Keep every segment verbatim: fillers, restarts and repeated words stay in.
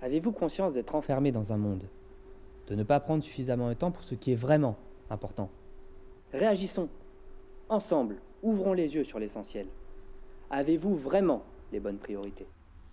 Avez-vous conscience d'être enfermé dans un monde, de ne pas prendre suffisamment de temps pour ce qui est vraiment important? Réagissons. Ensemble, ouvrons les yeux sur l'essentiel. Avez-vous vraiment les bonnes priorités?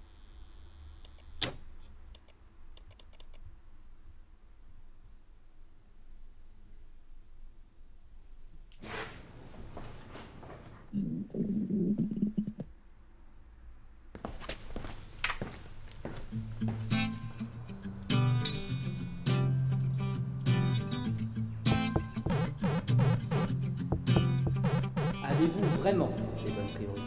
Avez-vous vraiment les bonnes priorités?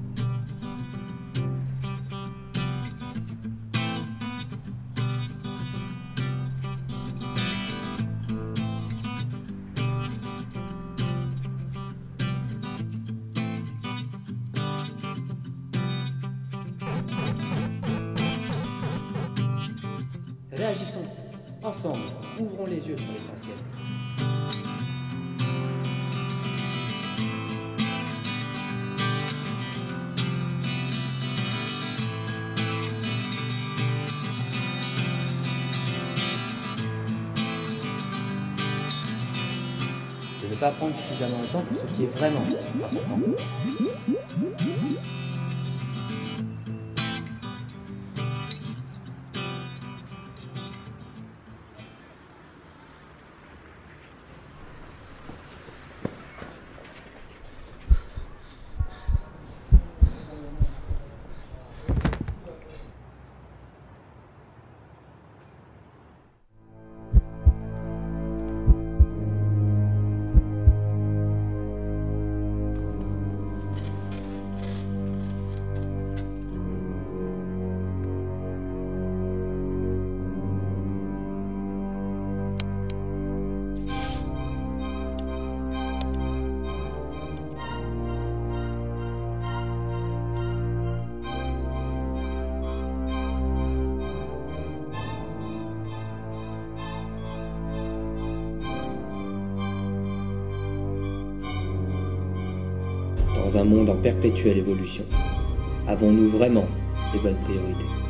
Réagissons. Ensemble, ouvrons les yeux sur l'essentiel. De ne pas prendre suffisamment de temps pour ce qui est vraiment important. Dans un monde en perpétuelle évolution, avons-nous vraiment les bonnes priorités?